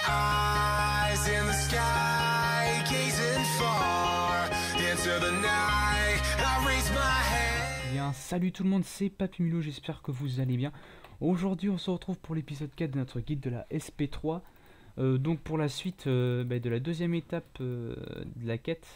eyes in the sky, gazing far into the night. I raise my head. Bien, salut tout le monde, c'est Papy Mulot, j'espère que vous allez bien. Aujourd'hui on se retrouve pour l'épisode 4 de notre guide de la SP3. Donc pour la suite de la deuxième étape de la quête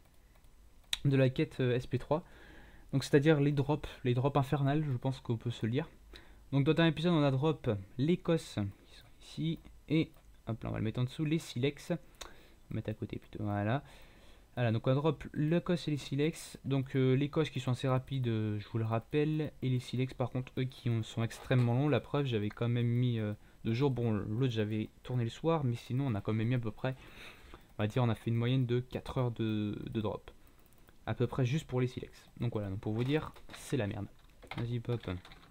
SP3. Donc c'est-à-dire les drops infernales, je pense qu'on peut se le lire. Donc dans un épisode on a drop l'Écosse qui sont ici, et hop là on va le mettre en dessous, les silex. On va mettre à côté plutôt, voilà. Voilà, donc on drop l'Écosse et les silex. Donc l'Écosse qui sont assez rapides, je vous le rappelle, et les silex par contre eux qui sont extrêmement longs. La preuve, j'avais quand même mis 2 jours, bon l'autre j'avais tourné le soir, mais sinon on a quand même mis à peu près, on va dire on a fait une moyenne de 4 heures de drop. À peu près juste pour les silex. Donc voilà, donc pour vous dire, c'est la merde. Vas-y pop.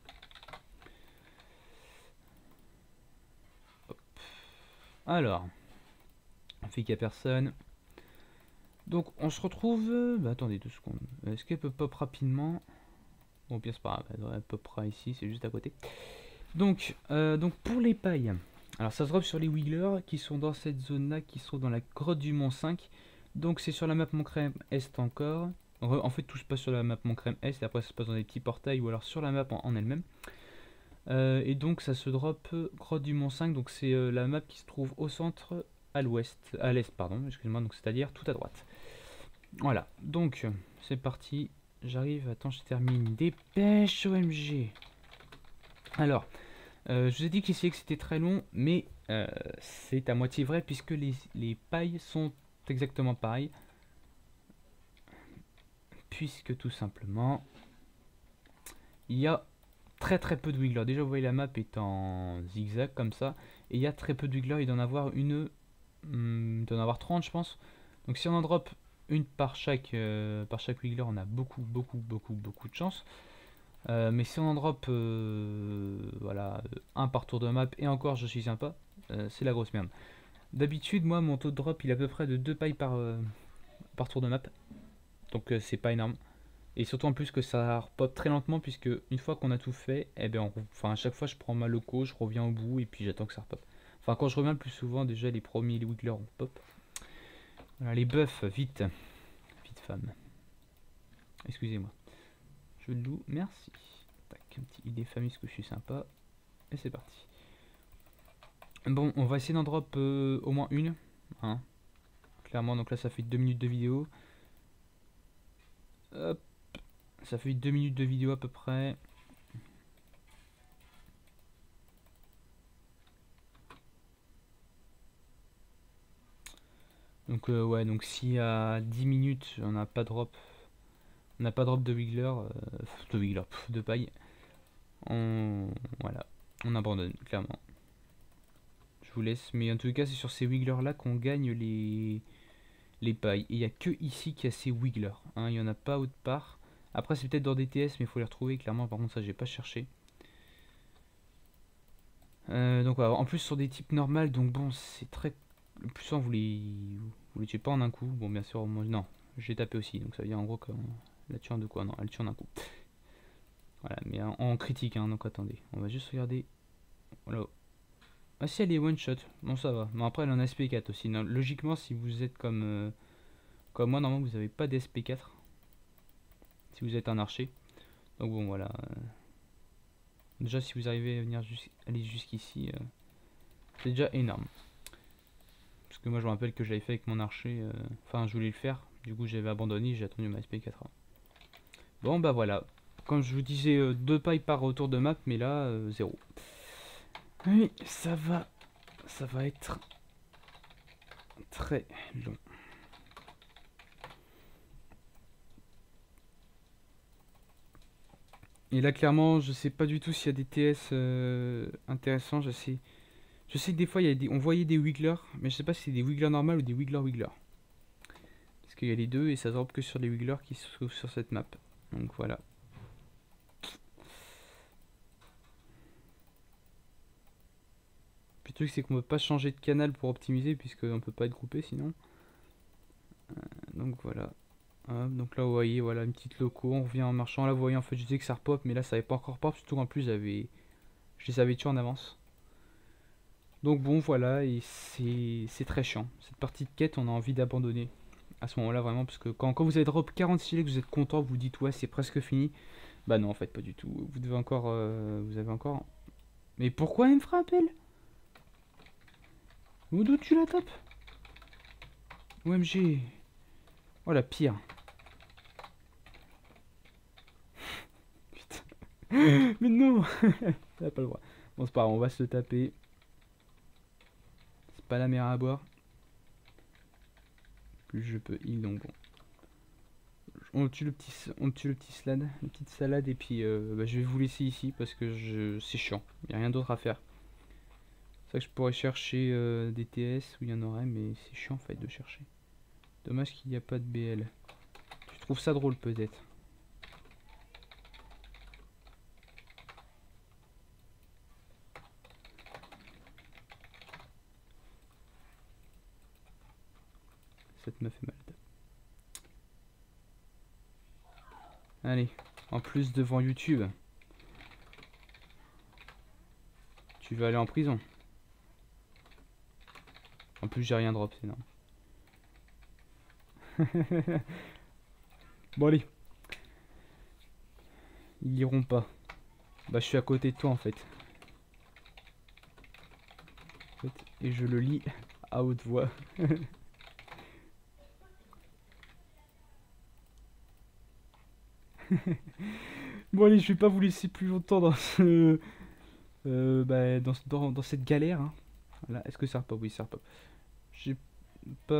Hop. Alors, on fait qu'il n'y a personne. Donc on se retrouve... attendez 2 secondes. Est-ce qu'elle peut pop rapidement? Bon bien c'est pas grave, elle devrait popera ici, c'est juste à côté. Donc pour les pailles. Alors ça se drop sur les wigglers qui sont dans cette zone là, qui sont dans la grotte du Mont 5. Donc c'est sur la map Mont Crème Est encore. En fait tout se passe sur la map Mont Crème Est, et après ça se passe dans des petits portails ou alors sur la map en elle-même. Et donc ça se drop grotte du Mont 5, donc c'est la map qui se trouve au centre, à l'est pardon, excusez-moi, donc c'est-à-dire tout à droite. Voilà, donc c'est parti, j'arrive, attends je termine, dépêche OMG. Alors, je vous ai dit qu'ici que c'était très long, mais c'est à moitié vrai puisque les pailles sont exactement pareilles. Puisque tout simplement, il y a très peu de wigglers. Déjà vous voyez la map est en zigzag comme ça, et il y a très peu de wigglers, il doit en avoir il doit en avoir 30 je pense. Donc si on en drop une par chaque wiggler, on a beaucoup de chance. Mais si on en drop voilà, un par tour de map, et encore je suis sympa, c'est la grosse merde. D'habitude moi mon taux de drop il est à peu près de 2 pailles par tour de map, donc c'est pas énorme. Et surtout en plus que ça repop très lentement, puisque une fois qu'on a tout fait, eh ben à chaque fois je prends ma loco, je reviens au bout et puis j'attends que ça repop. Enfin quand je reviens le plus souvent, déjà les premiers wigglers on pop. Voilà les buffs, vite femme. Excusez-moi. Je le loue, merci. Tac, un petit idée famille, ce que je suis sympa. Et c'est parti. Bon, on va essayer d'en drop au moins une. Hein. Clairement, donc là ça fait 2 minutes de vidéo. Hop. Ça fait 2 minutes de vidéo à peu près. Donc ouais, donc si à 10 minutes on n'a pas drop, de wiggler, de paille, voilà, on abandonne clairement. Je vous laisse, mais en tout cas c'est sur ces wigglers là qu'on gagne les pailles. Et il n'y a que ici qu'il y a ces wigglers, hein, il n'y en a pas autre part. Après c'est peut-être dans DTS, mais il faut les retrouver clairement. Par contre ça j'ai pas cherché. Donc voilà, en plus sur des types normales, donc bon c'est très... Le plus souvent vous les tuez pas en un coup. Bon bien sûr moi non, j'ai tapé aussi, donc ça veut dire en gros que la tue en 2 quoi, non elle tue en un coup. Voilà, mais en critique hein, donc attendez, on va juste regarder. Voilà. Ah si elle est one shot, bon ça va, mais après elle en a SP4 aussi. Non, logiquement si vous êtes comme moi, normalement vous n'avez pas d'SP4 si vous êtes un archer. Donc bon voilà. Déjà si vous arrivez à venir aller jusqu'ici, c'est déjà énorme. Parce que moi je me rappelle que j'avais fait avec mon archer, enfin je voulais le faire, du coup j'avais abandonné, j'ai attendu ma SP4. Bon bah voilà, comme je vous disais 2 pailles par retour de map, mais là 0. Oui, ça va être très long. Et là clairement je sais pas du tout s'il y a des TS intéressants. Je sais que des fois on voyait des wigglers, mais je sais pas si c'est des wigglers normaux ou des wigglers. Parce qu'il y a les deux et ça se drop que sur les wigglers qui se trouvent sur cette map. Donc voilà. Puis le truc c'est qu'on peut pas changer de canal pour optimiser, puisqu'on peut pas être groupé sinon. Donc voilà. Hop, donc là vous voyez, voilà une petite loco, on revient en marchant. Là vous voyez en fait je disais que ça repop, mais là ça avait pas encore pop, surtout en plus je les avais tués en avance. Donc bon, voilà, et c'est très chiant. Cette partie de quête, on a envie d'abandonner à ce moment-là, vraiment, parce que quand vous avez drop 40 stylés, que vous êtes content, vous dites ouais, c'est presque fini. Bah non, en fait, pas du tout. Vous devez encore... vous avez encore... Mais pourquoi elle me frappe, elle? Ou d'où tu la tapes? OMG. Oh, la pire. Putain. Mais non. T'as pas le droit. Bon, c'est pas grave, on va se le taper. C'est pas la mer à boire. Plus je peux heal, donc bon. On tue le petit salade, une petite salade, et puis bah, je vais vous laisser ici parce que c'est chiant. Il n'y a rien d'autre à faire. C'est vrai que je pourrais chercher des TS où il y en aurait, mais c'est chiant en fait de chercher. Dommage qu'il n'y a pas de BL. Tu trouves ça drôle peut-être? Cette meuf est malade. Allez, en plus devant YouTube, tu vas aller en prison. En plus j'ai rien drop, c'est énorme. Bon allez. Ils iront pas. Bah je suis à côté de toi en fait. Et je le lis à haute voix. Bon allez, je vais pas vous laisser plus longtemps dans ce... bah, dans cette galère. Hein. Voilà. Est-ce que ça repop? Oui, ça repop. J'ai pas...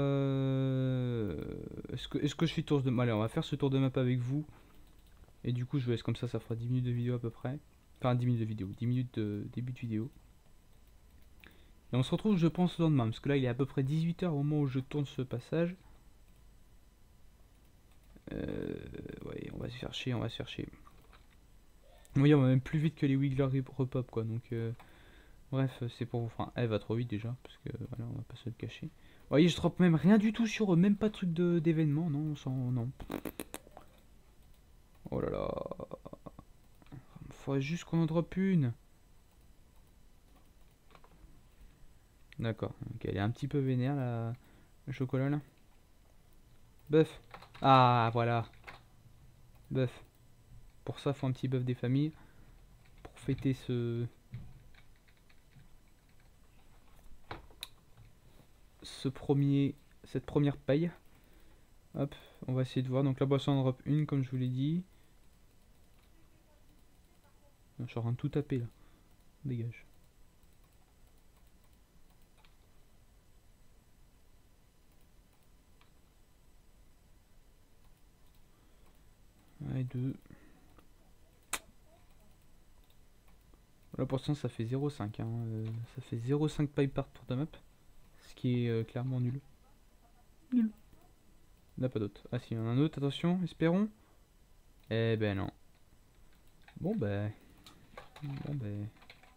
Est-ce que je fais tour de... Allez, on va faire ce tour de map avec vous. Et du coup, je vous laisse comme ça fera 10 minutes de vidéo à peu près. Enfin, 10 minutes de vidéo, 10 minutes de début de vidéo. Et on se retrouve, je pense, le lendemain. Parce que là, il est à peu près 18 h au moment où je tourne ce passage. Ouais, on va se faire chier, on va se faire chier. Oui, on va même plus vite que les Wiggler repop, quoi. Donc, bref, c'est pour vous. Enfin, elle va trop vite déjà. Parce que, voilà, on va pas se le cacher. Vous voyez, je drop même rien du tout sur eux. Même pas de truc d'événement, non, non. Oh là là. Faudrait juste qu'on en drop une. D'accord. Ok, elle est un petit peu vénère, le chocolat, là. Bœuf. Ah, voilà. Bœuf. Pour ça, faut un petit bœuf des familles. Pour fêter cette première paille. Hop, on va essayer de voir. Donc la boisson en drop une, comme je vous l'ai dit. Je suis en train de tout taper là. Dégage. Allez, deux. Là pour l'instant ça fait 0,5. Hein. Ça fait 0,5 paille par tour de map. Ce qui est clairement nul. Nul. Il n'y en a pas d'autre. Ah si, il y en a un autre, attention, espérons. Eh ben non. Bon ben. Bon ben.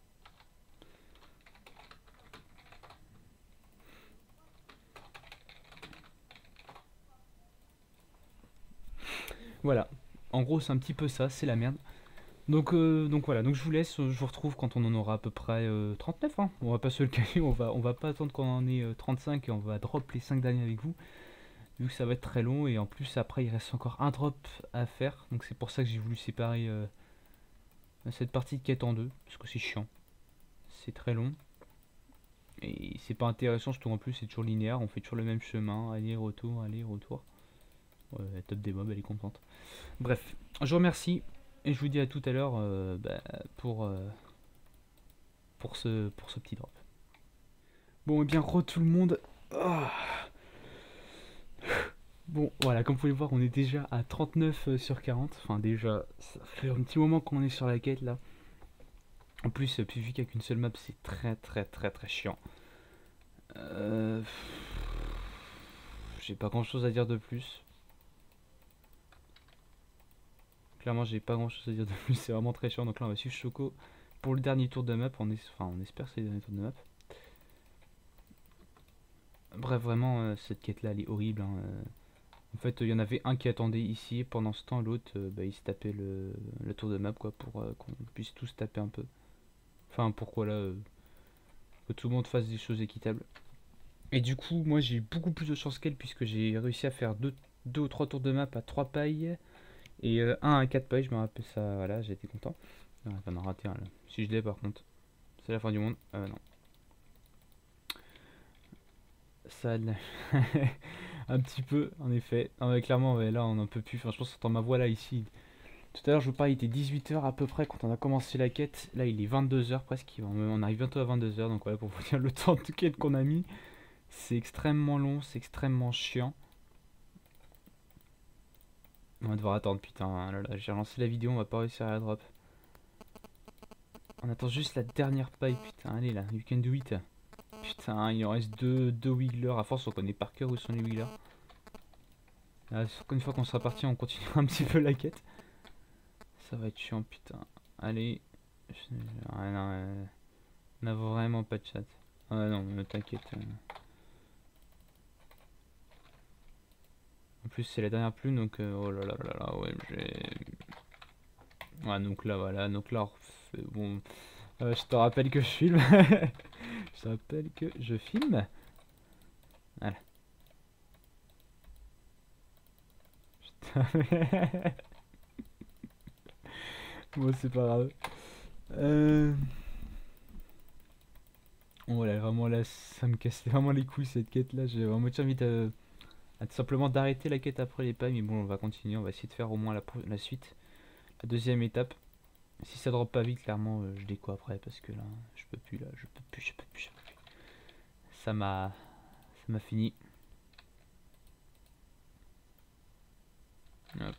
Voilà. En gros c'est un petit peu ça, c'est la merde. Donc voilà, donc je vous laisse, je vous retrouve quand on en aura à peu près 39. Hein. On va pas se le cacher, on va pas attendre qu'on en ait 35 et on va drop les 5 derniers avec vous. Vu que ça va être très long et en plus après il reste encore un drop à faire. Donc c'est pour ça que j'ai voulu séparer cette partie de quête en deux. Parce que c'est chiant. C'est très long. Et c'est pas intéressant, surtout en plus c'est toujours linéaire. On fait toujours le même chemin, aller-retour, aller-retour. Ouais, la top des mobs, elle est contente. Bref, je vous remercie. Et je vous dis à tout à l'heure pour ce petit drop. Bon, et bien, tout le monde. Oh. Bon, voilà, comme vous pouvez le voir, on est déjà à 39 sur 40. Enfin, déjà, ça fait un petit moment qu'on est sur la quête là. En plus, puis vu qu'il n'y a qu'une seule map, c'est très chiant. J'ai pas grand chose à dire de plus. Clairement, j'ai pas grand chose à dire de plus, c'est vraiment très chiant. Donc là, on va suivre Choco pour le dernier tour de map. On espère que c'est le dernier tour de map. Bref, vraiment, cette quête là, elle est horrible. Hein. En fait, il y en avait un qui attendait ici. Pendant ce temps, l'autre, il se tapait le tour de map quoi, pour qu'on puisse tous taper un peu. Enfin, pourquoi là que tout le monde fasse des choses équitables. Et du coup, moi j'ai beaucoup plus de chance qu'elle puisque j'ai réussi à faire 2 ou 3 tours de map à 3 pailles et 1 à 4 pailles, je me rappelle ça, voilà, j'ai été content. Non, t'en as raté un là. Si je l'ai par contre, c'est la fin du monde. Non. Ça un petit peu, en effet. Non, mais clairement, ouais, là on en peut plus. Enfin, je pense qu'on entend ma voix là ici. Tout à l'heure, je vous parlais, il était 18h à peu près quand on a commencé la quête. Là, il est 22h presque. On arrive bientôt à 22h. Donc, voilà, pour vous dire le temps de quête qu'on a mis. C'est extrêmement long, c'est extrêmement chiant. On va devoir attendre, putain. Là, là, j'ai relancé la vidéo, on va pas réussir à la drop. On attend juste la dernière paille, putain. Allez là, you can do it. Putain, il en reste deux wigglers. À force, on connaît par cœur où sont les wigglers. Là, une fois qu'on sera parti, on continuera un petit peu la quête. Ça va être chiant, putain. Allez. Ah, non, on a vraiment pas de chat. Ah non, t'inquiète. En plus, c'est la dernière plume, donc oh là là là là, ouais, j'ai. Ouais, donc là, voilà, donc là, on refait. Bon, je te rappelle que je filme. Je te rappelle que je filme. Voilà. Bon, c'est pas grave. Voilà, vraiment là, ça me casse vraiment les couilles cette quête là. J'ai vraiment envie tout simplement d'arrêter la quête après les pailles. Mais bon, on va continuer, on va essayer de faire au moins la suite. La deuxième étape. Si ça drop pas vite, clairement, je déco après parce que là, je peux plus, là, je peux plus. Ça m'a fini. Hop.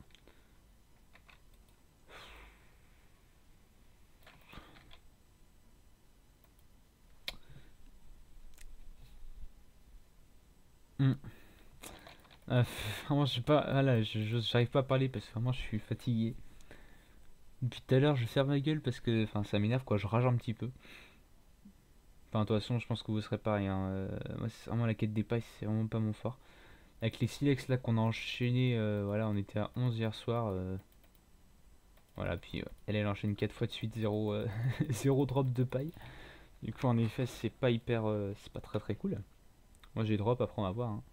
Vraiment, je sais pas. Voilà, j'arrive pas à parler parce que vraiment, je suis fatigué. Depuis tout à l'heure, je ferme ma gueule parce que, enfin, ça m'énerve quoi. Je rage un petit peu. Enfin, de toute façon, je pense que vous serez pareil. Hein. Moi, c'est vraiment la quête des pailles, c'est vraiment pas mon fort. Avec les silex là qu'on a enchaîné, voilà, on était à 11 hier soir. Voilà, puis elle enchaîne 4 fois de suite, 0, 0 drop de paille. Du coup, en effet, c'est pas hyper. C'est pas très très cool. Moi, j'ai drop, après on va voir. Hein.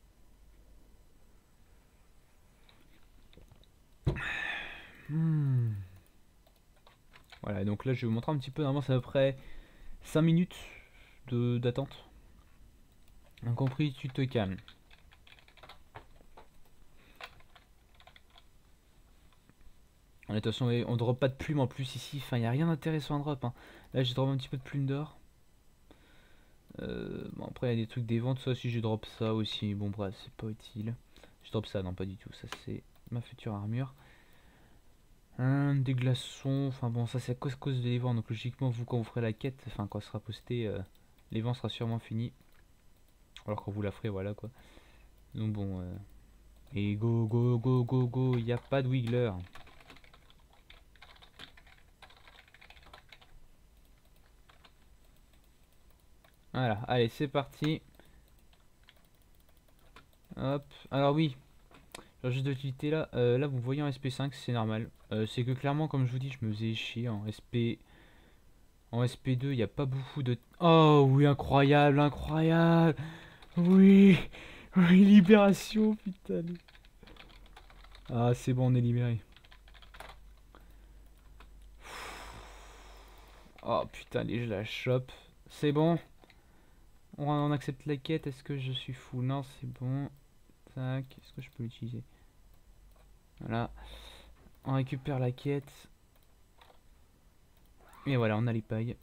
Voilà, donc là, je vais vous montrer un petit peu. Normalement, c'est à peu près 5 minutes d'attente. Incompris, tu te calmes. De toute façon, on drop pas de plumes en plus ici. Enfin, il n'y a rien d'intéressant à drop. Hein. Là, j'ai drop un petit peu de plumes d'or. Bon, après, il y a des trucs des ventes. Ça, si j'ai drop ça aussi. Bon, bref, c'est pas utile. Je drop ça, non, pas du tout. Ça, c'est ma future armure. Des glaçons. Enfin, bon, ça, c'est à cause des vents. Donc, logiquement, vous, quand vous ferez la quête, enfin, quand elle sera postée, les vents sera sûrement fini. Alors, quand vous la ferez, voilà quoi. Donc, bon. Et go, go, go, go, go. Il n'y a pas de wiggler. Voilà, allez, c'est parti. Hop, alors oui, juste d'utilité là, là vous voyez en SP5, c'est normal. C'est que clairement, comme je vous dis, je me faisais chier en En SP2, il n'y a pas beaucoup de. Oh oui, incroyable, incroyable. Oui, oui, libération, putain. Ah, c'est bon, on est libéré. Oh putain, allez, je la chope. C'est bon. On accepte la quête. Est-ce que je suis fou? Non, c'est bon. Tac, est-ce que je peux l'utiliser? Voilà. On récupère la quête. Et voilà, on a les pailles.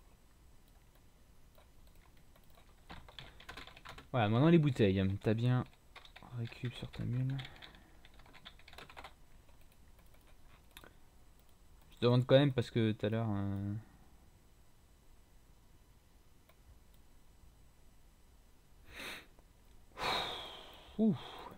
Voilà, maintenant les bouteilles. T'as bien récup sur ta mule. Je te demande quand même parce que tout à l'heure... Ouf.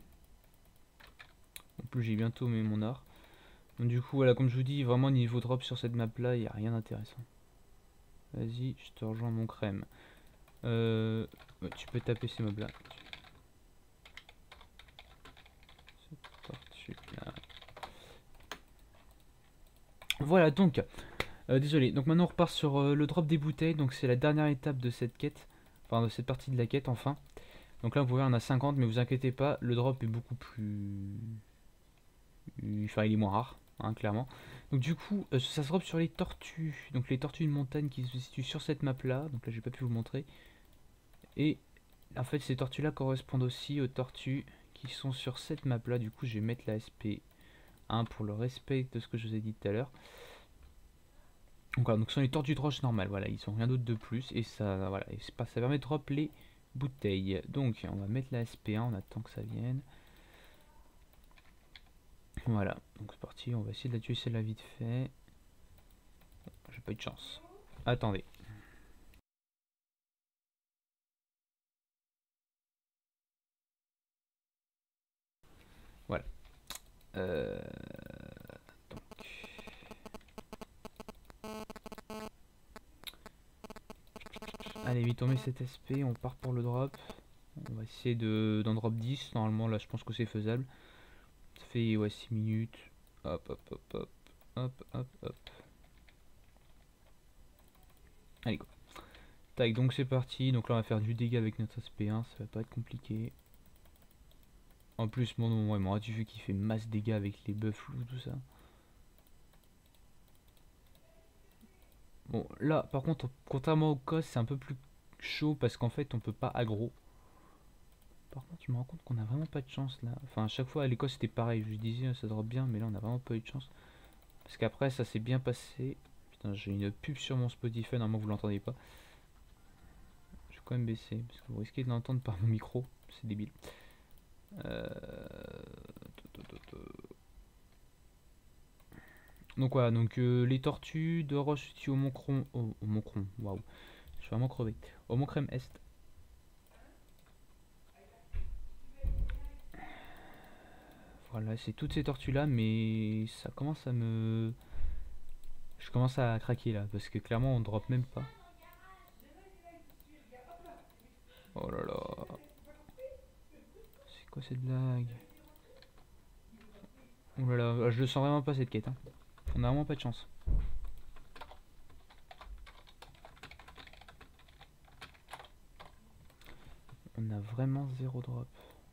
En plus j'ai bientôt mis mon art. Donc du coup voilà, comme je vous dis, vraiment niveau drop sur cette map là, il n'y a rien d'intéressant. Vas-y, je te rejoins mon crème. Ouais, tu peux taper ces mobs là. Voilà donc Désolé, donc maintenant on repart sur le drop des bouteilles, donc c'est la dernière étape de cette quête, enfin de cette partie de la quête enfin. Donc là vous voyez on a 50 mais vous inquiétez pas, le drop est beaucoup plus... Enfin il est moins rare, hein, clairement. Donc du coup ça se drop sur les tortues, donc les tortues de montagne qui se situent sur cette map là, donc là j'ai pas pu vous montrer. Et en fait ces tortues là correspondent aussi aux tortues qui sont sur cette map là, du coup je vais mettre la SP1 pour le respect de ce que je vous ai dit tout à l'heure. Donc, voilà, donc ce sont les tortues de roche normales, voilà, ils sont rien d'autre de plus, et ça, voilà, et ça permet de drop les bouteilles. Donc on va mettre la SP1, on attend que ça vienne. Voilà, donc c'est parti, on va essayer de la tuer celle-là vite fait. J'ai pas eu de chance. Attendez. Voilà. Donc. Allez, vite on met cette SP, on part pour le drop. On va essayer d'en drop 10, normalement là je pense que c'est faisable. Ça fait ouais 6 minutes. Hop hop hop hop. Hop hop hop. Allez go. Tac, donc c'est parti. Donc là on va faire du dégât avec notre SP1, ça va pas être compliqué. En plus mon ouais, tu vu qu'il fait masse dégâts avec les buffs tout ça. Bon là par contre contrairement au COS c'est un peu plus chaud parce qu'en fait on peut pas aggro. Par contre je me rends compte qu'on a vraiment pas de chance là. Enfin à chaque fois à l'Écosse c'était pareil, je disais ça drop bien mais là on a vraiment pas eu de chance. Parce qu'après ça s'est bien passé. Putain j'ai une pub sur mon Spotify, normalement vous l'entendez pas. Je vais quand même baisser parce que vous risquez de l'entendre par mon micro, c'est débile. Donc voilà, donc les tortues de roche au Moncron, au Moncron, waouh, je suis vraiment crevé. Au Moncrem Est. Voilà, c'est toutes ces tortues là, mais ça commence à me... Je commence à craquer là, parce que clairement on drop même pas. Oh là là. C'est quoi cette blague? Oh là là, je le sens vraiment pas cette quête. Hein. On a vraiment pas de chance. On a vraiment zéro drop.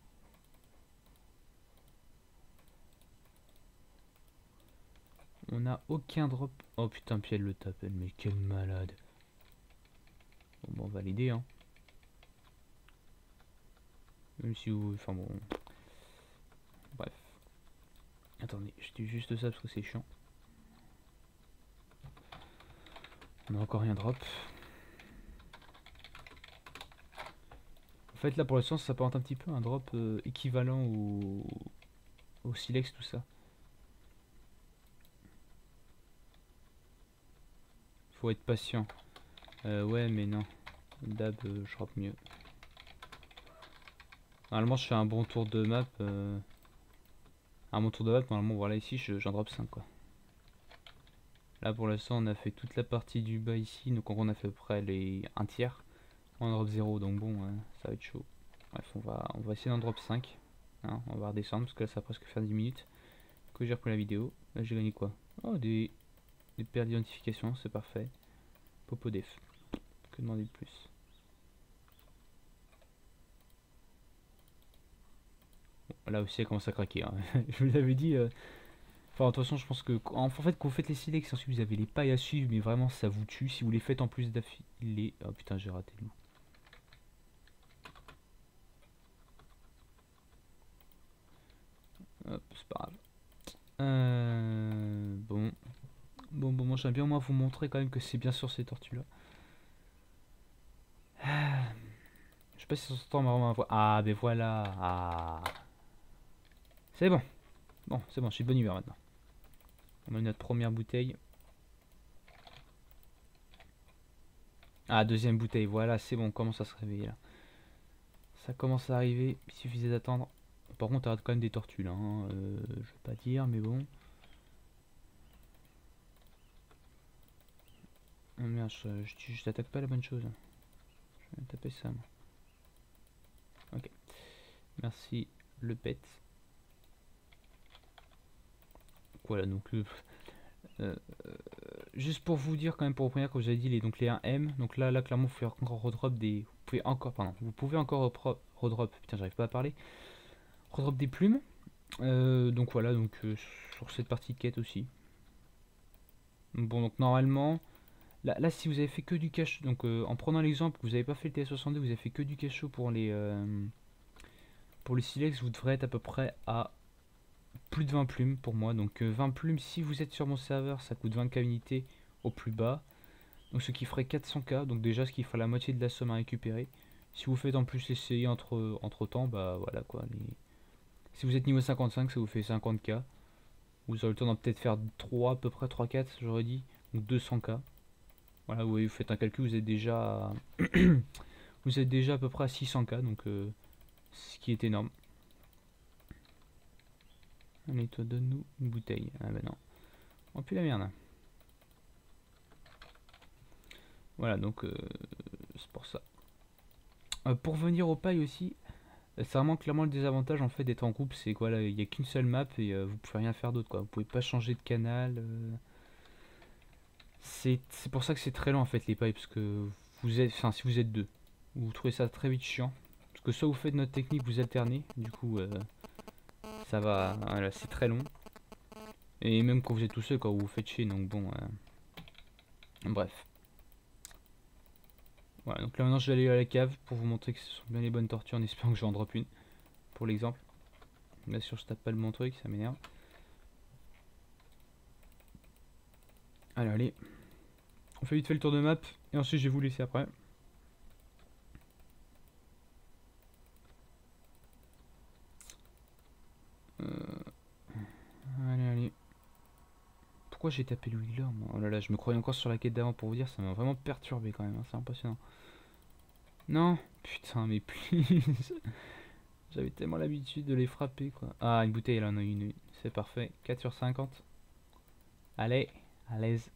On a aucun drop. Oh putain, puis elle le tape, elle, mais quelle malade. Bon, on va l'aider, hein. Même si vous... Enfin bon... Bref. Attendez, je dis juste ça parce que c'est chiant. On a encore rien drop. En fait là pour l'instant ça s'apparente un petit peu un drop équivalent au silex tout ça. Faut être patient. Ouais mais non. Dab je drop mieux. Normalement je fais un bon tour de map. Un bon tour de map normalement voilà ici j'en drop 5 quoi. Là pour l'instant on a fait toute la partie du bas ici. Donc on a fait à peu près un tiers. On drop 0 donc bon ça va être chaud. Bref on va essayer d'en drop 5. Hein, on va redescendre parce que là ça va presque faire 10 minutes que j'ai repris la vidéo. Là j'ai gagné quoi? Oh des paires d'identification, c'est parfait. Popo def. Que demander de plus? Bon, là aussi elle commence à craquer. Hein. Je vous l'avais dit. Enfin de toute façon je pense que en fait quand vous faites les silex ensuite vous avez les pailles à suivre mais vraiment ça vous tue si vous les faites en plus d'affilée. Oh putain j'ai raté le loup. Hop c'est pas grave. Bon. Bon, moi j'aime bien au moins vous montrer quand même que c'est bien sûr ces tortues là. Je sais pas si ça s'entend vraiment. Ah, ben voilà. Ah. C'est bon. Bon, c'est bon, je suis de bonne humeur maintenant. On met notre première bouteille. Ah, deuxième bouteille. Voilà, c'est bon, on commence à se réveiller là. Ça commence à arriver. Il suffisait d'attendre. Par contre, t'arrêtes quand même des tortues là. Hein. Je vais pas dire, mais bon. Oh merde, je t'attaque pas la bonne chose. Je vais taper ça, moi. Ok. Merci, le pet. Voilà, donc juste pour vous dire quand même, pour reprendre, comme j'avais dit, donc les 1M. Donc là, clairement, vous pouvez encore redrop des... Vous pouvez encore redrop... Putain, j'arrive pas à parler. Redrop des plumes. Donc voilà, donc sur cette partie de quête aussi. Bon, donc normalement... Là, si vous avez fait que du cache... Donc en prenant l'exemple, vous n'avez pas fait le TS62, vous avez fait que du cache pour les... Pour les silex, vous devrez être à peu près à plus de 20 plumes pour moi. Donc 20 plumes, si vous êtes sur mon serveur, ça coûte 20k unités au plus bas. Donc ce qui ferait 400k, donc déjà ce qui ferait la moitié de la somme à récupérer. Si vous faites en plus l'essayer entre temps, bah voilà quoi. Si vous êtes niveau 55, ça vous fait 50k. Vous aurez le temps d'en peut-être faire 3, à peu près 3-4, j'aurais dit. Donc 200k. Voilà, vous voyez, vous faites un calcul, vous êtes déjà vous êtes déjà à peu près à 600k, donc ce qui est énorme. Allez, toi, donne-nous une bouteille. Ah bah non. Oh, puis la merde. Voilà, donc c'est pour ça. Pour venir aux pailles aussi, c'est vraiment clairement le désavantage en fait d'être en groupe, c'est quoi là, il n'y a qu'une seule map et vous pouvez rien faire d'autre quoi. Vous pouvez pas changer de canal. C'est pour ça que c'est très lent en fait les pailles, parce que vous êtes, enfin si vous êtes deux, vous trouvez ça très vite chiant. Parce que soit vous faites notre technique, vous alternez, du coup ça va, voilà, c'est très long. Et même quand vous êtes tout seul, quand vous vous faites chier, donc bon, bref. Voilà, donc là maintenant je vais aller à la cave pour vous montrer que ce sont bien les bonnes tortues en espérant que j'en drop une. Pour l'exemple. Bien sûr je tape pas le bon truc, ça m'énerve. Alors allez. On fait vite fait le tour de map et ensuite je vais vous laisser après. Allez. Pourquoi j'ai tapé le Wiggler moi? Oh là là, je me croyais encore sur la quête d'avant pour vous dire, ça m'a vraiment perturbé quand même, hein, c'est impressionnant. Non, putain mais please. J'avais tellement l'habitude de les frapper quoi. Ah, une bouteille, là on a une. C'est parfait. 4 sur 50. Allez, à l'aise.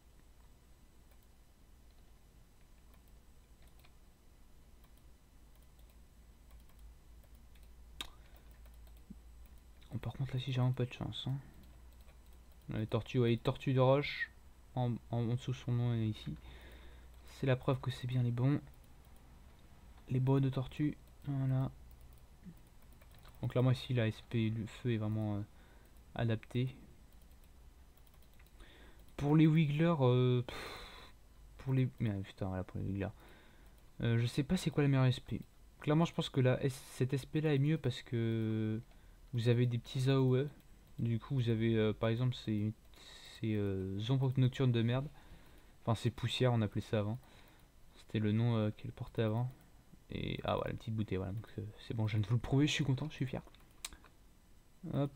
Bon, par contre là si j'ai vraiment pas de chance. Hein. Les tortues, ouais, les tortues de roche. En dessous son nom est ici. C'est la preuve que c'est bien les bons. Les bois de tortues. Voilà. Donc là moi ici la SP, le feu est vraiment adapté. Pour les wigglers, pour les... Mais putain, voilà pour les wigglers. Je sais pas c'est quoi la meilleure SP. Clairement je pense que cette SP là est mieux parce que vous avez des petits AOE. Du coup vous avez par exemple ces ombres nocturnes de merde. Enfin c'est poussière on appelait ça avant. C'était le nom qu'elle portait avant. Et ah voilà, la petite bouteille, voilà, donc c'est bon, je viens de vous le prouver, je suis content, je suis fier. Hop.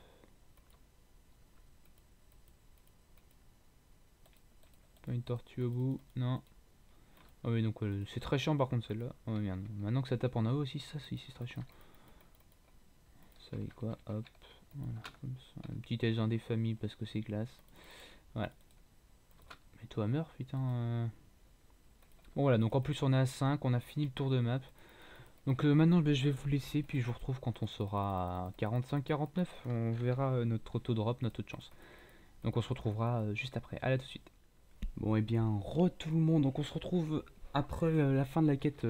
Pas une tortue au bout, non. Ah oui, donc c'est très chiant par contre celle-là. Oh merde, maintenant que ça tape en AO aussi, ça c'est très chiant. Ça y est quoi, hop. Voilà, comme ça. Un petit agent des familles parce que c'est classe. Voilà. Mais toi meurs, putain. Bon voilà, donc en plus on est à 5, on a fini le tour de map. Donc maintenant je vais vous laisser, puis je vous retrouve quand on sera à 45-49. On verra notre auto drop, notre autre chance. Donc on se retrouvera juste après. Allez, à tout de suite. Bon et bien, tout le monde. Donc on se retrouve après la fin de la quête.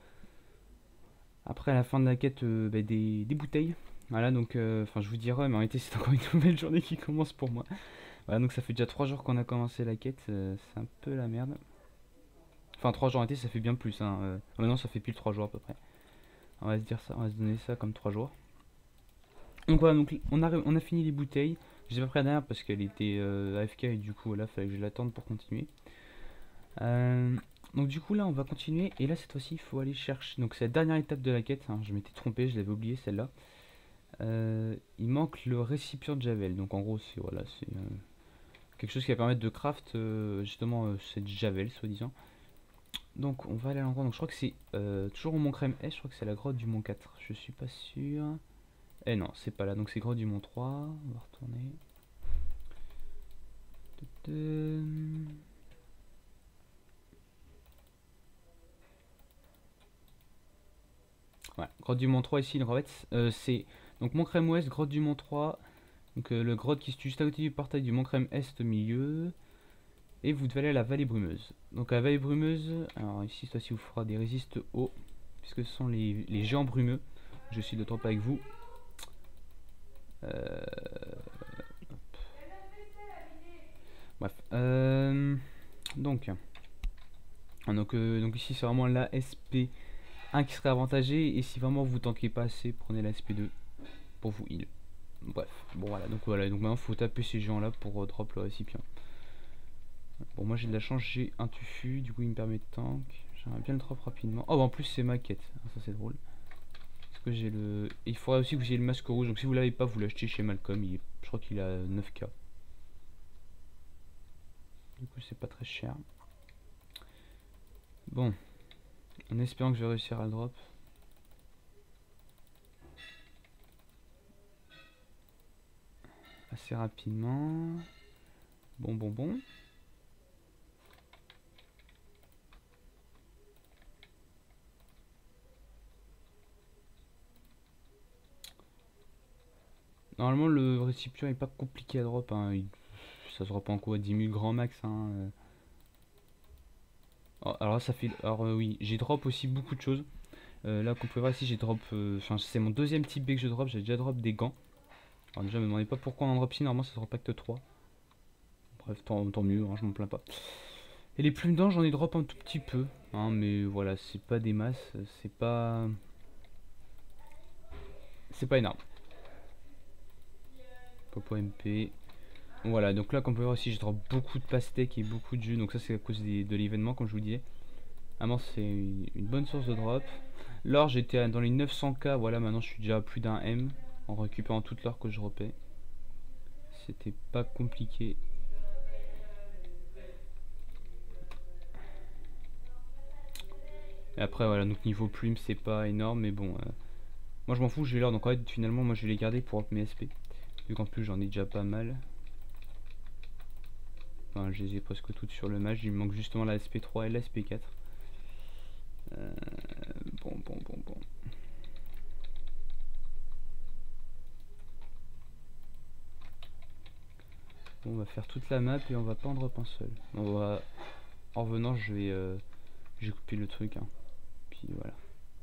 Après la fin de la quête des bouteilles. Voilà, donc enfin je vous dirai, mais en réalité c'est encore une nouvelle journée qui commence pour moi. Voilà, donc ça fait déjà 3 jours qu'on a commencé la quête. C'est un peu la merde. Enfin 3 jours en réalité ça fait bien plus. Hein. Maintenant ça fait pile 3 jours à peu près. On va se dire ça, on va se donner ça comme 3 jours. Donc voilà, donc on a fini les bouteilles. J'ai pas pris la dernière parce qu'elle était AFK et du coup là fallait que je l'attende pour continuer. Donc du coup là on va continuer et là cette fois-ci il faut aller chercher. Donc c'est la dernière étape de la quête, hein. Je m'étais trompé, je l'avais oublié celle-là. Il manque le récipient de Javel. Donc en gros c'est voilà, c'est quelque chose qui va permettre de craft justement cette Javel soi-disant. Donc on va aller à l'endroit, donc je crois que c'est toujours au Mont Crème S, je crois que c'est la grotte du Mont 4, je suis pas sûr. Eh non, c'est pas là, donc c'est grotte du Mont 3, on va retourner. Voilà, grotte du Mont 3 ici, le Rovette, c'est donc Mont Crème Ouest, grotte du Mont 3, donc le grotte qui se situe juste à côté du portail du Mont Crème Est au milieu. Et vous devez aller à la vallée brumeuse. Donc à la vallée brumeuse, alors ici cette fois-ci vous fera des résistes hauts, puisque ce sont les géants brumeux. Je suis de drop avec vous. Bref. Donc ici c'est vraiment la SP1 qui serait avantagée. Et si vraiment vous tankez pas assez, prenez la SP2 pour vous heal. Bref, bon voilà, donc maintenant faut taper ces gens là pour drop le récipient. Bon, moi j'ai de la chance, j'ai un tufu, du coup il me permet de tank. J'aimerais bien le drop rapidement. Oh bah en plus c'est ma quête, ça c'est drôle. Parce que j'ai le... Et il faudrait aussi que vous ayez le masque rouge, donc si vous l'avez pas, vous l'achetez chez Malcolm, je crois qu'il a 9k. Du coup c'est pas très cher. Bon, en espérant que je vais réussir à le drop. Assez rapidement. Bon. Normalement le récipient est pas compliqué à drop, hein. Ça se drop en quoi, 10 000 grand max, hein. Oh, alors là, ça fait... Alors oui, j'ai drop aussi beaucoup de choses. Là, comme vous pouvez voir ici, j'ai drop... Enfin, c'est mon deuxième type B que je drop. J'ai déjà drop des gants. Alors déjà, me demandez pas pourquoi on en drop ici. Normalement, ça se drop que 3. Bref, tant mieux, hein, je m'en plains pas. Et les plumes d'ange, j'en ai drop un tout petit peu. Hein, mais voilà, c'est pas des masses. C'est pas... C'est pas énorme. Popo MP. Voilà, donc là, comme vous pouvez voir ici, je drop beaucoup de pastèques et beaucoup de jus. Donc ça, c'est à cause de l'événement, comme je vous disais. Vraiment, c'est une bonne source de drop. L'or, j'étais dans les 900k. Voilà, maintenant, je suis déjà à plus d'un M en récupérant toute l'or que je dropais. C'était pas compliqué. Et après, voilà, donc niveau plume, c'est pas énorme, mais bon. Moi, je m'en fous, j'ai l'or. Donc en fait, finalement, moi, je vais les garder pour mes SP. Vu qu'en plus, j'en ai déjà pas mal. Enfin, je les ai presque toutes sur le match. Il me manque justement la SP3 et la SP4. Bon. Bon, on va faire toute la map et on va pas en drop un seul. On va... En revenant, j'ai coupé le truc. Hein. Puis voilà.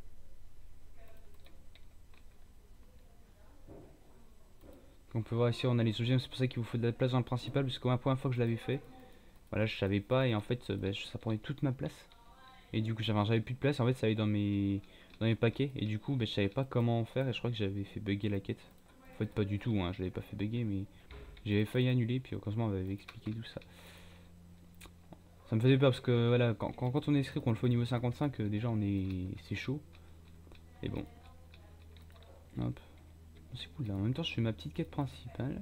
On peut voir ici, on a les OGM. C'est pour ça qu'il vous faut de la place dans le principal. Parce que la première fois que je l'avais fait, voilà, je savais pas. Et en fait, ça prenait toute ma place. Et du coup, j'avais plus de place. En fait, ça allait dans mes paquets. Et du coup, je savais pas comment faire. Et je crois que j'avais fait bugger la quête. En fait, pas du tout. Hein, je l'avais pas fait bugger. Mais j'avais failli annuler. Puis heureusement, on m'avait expliqué tout ça. Ça me faisait peur parce que voilà, quand on est inscrit, qu'on le fait au niveau 55, déjà c'est chaud. Et bon. Hop. C'est cool là. En même temps, je fais ma petite quête principale.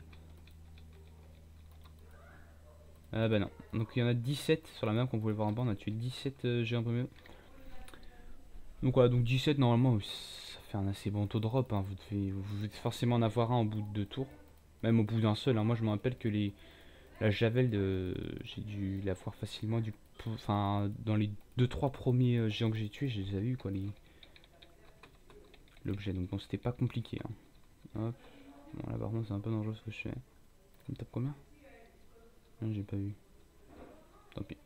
Ah bah non. Donc il y en a 17 sur la map qu'on pouvait voir en bas. On a tué 17 géants brumeux. Donc voilà, donc 17 normalement, ça fait un assez bon taux de drop. Hein. Vous devez forcément en avoir un au bout de 2 tours. Même au bout d'un seul. Hein. Moi je me rappelle que la javel, j'ai dû l'avoir facilement enfin, dans les 2-3 premiers géants que j'ai tués, je les avais eu quoi, l'objet. Donc bon, c'était pas compliqué. Hein. Hop. Bon, là par contre, c'est un peu dangereux ce que je fais. Il me tape combien? Non, j'ai pas vu. Tant pis.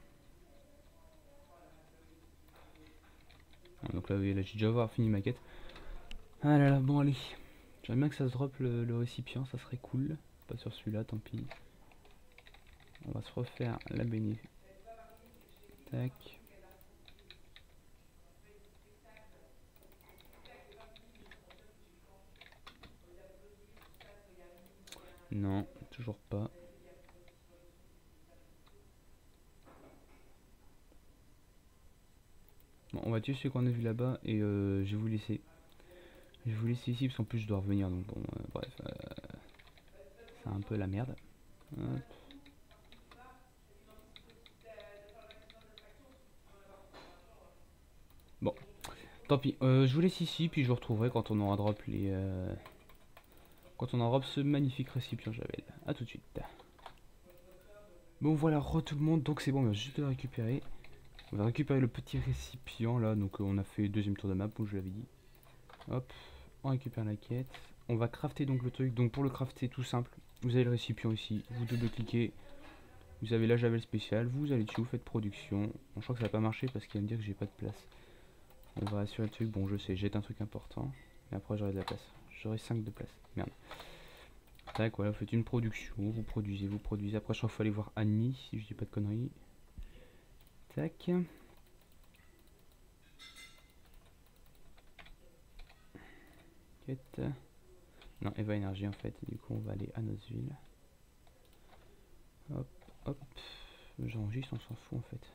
Donc là, oui, là j'ai déjà avoir fini ma quête. Ah là là, bon allez. J'aimerais bien que ça se drop le récipient, ça serait cool. Pas sur celui-là, tant pis. On va se refaire la bénéfice. Tac. Non, toujours pas. Bon, on va tuer celui qu'on a vu là-bas et je vais vous laisser. Je vais vous laisser ici parce qu'en plus je dois revenir donc bon, bref. C'est un peu la merde. Hop. Bon, tant pis. Je vous laisse ici puis je vous retrouverai quand on aura drop quand on aura drop ce magnifique récipient javel. A tout de suite. Bon voilà, tout le monde, donc c'est bon, on va juste le récupérer. On va récupérer le petit récipient là, donc on a fait le deuxième tour de map, comme je l'avais dit. Hop, on récupère la quête. On va crafter donc le truc, donc pour le crafter tout simple, vous avez le récipient ici, vous double-cliquez, Vous avez la javel spéciale, vous allez dessus, vous faites production. Bon, je crois que ça va pas marcher parce qu'il va me dire que j'ai pas de place. On va assurer le truc, bon je sais, jette un truc important. Et après j'aurai de la place. J'aurai 5 de place. Merde. Tac, voilà, vous faites une production, vous produisez. Après je crois qu'il faut aller voir Annie, si je dis pas de conneries. Tac. Quête. Non, Eva Énergie en fait. Du coup on va aller à Nosville. Hop, hop. J'enregistre, on s'en fout en fait.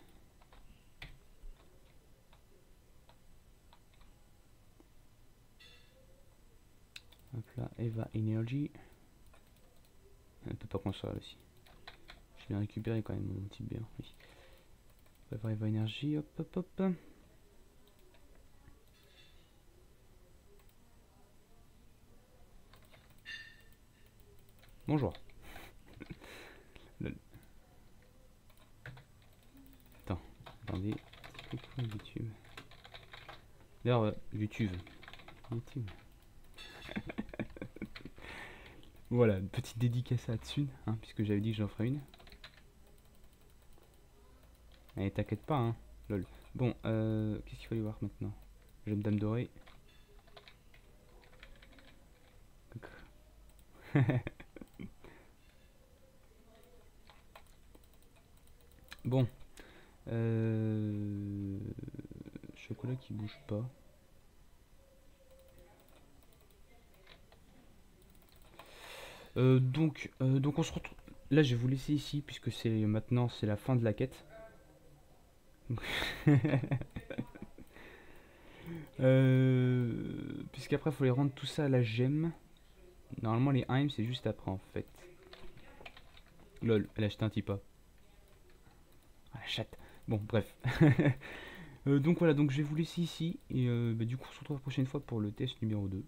Hop là, Eva Energy. Elle peut pas construire là aussi. Je l'ai récupéré quand même mon petit bien. Oui. On va voir Eva Energy. Hop, hop, hop. Bonjour. Attends, attendez. C'est quoi YouTube? D'ailleurs, YouTube. Voilà, une petite dédicace à Tsun, hein, puisque j'avais dit que j'en ferais une. Allez, t'inquiète pas, hein. Lol. Bon, qu'est-ce qu'il fallait voir maintenant? Jeune dame dorée. Bon. Chocolat qui bouge pas. Donc on se retrouve. Là, je vais vous laisser ici puisque maintenant c'est la fin de la quête. Puisqu'après, il faut les rendre tout ça à la gemme. Normalement, les Heim, c'est juste après en fait. Lol, elle a acheté un Tipa. Ah, la chatte. Bon, bref. Donc voilà, donc je vais vous laisser ici. Et du coup, on se retrouve la prochaine fois pour le test numéro 2.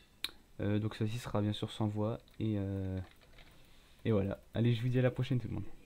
Donc ça ci sera bien sûr sans voix. Et voilà. Allez, je vous dis à la prochaine tout le monde.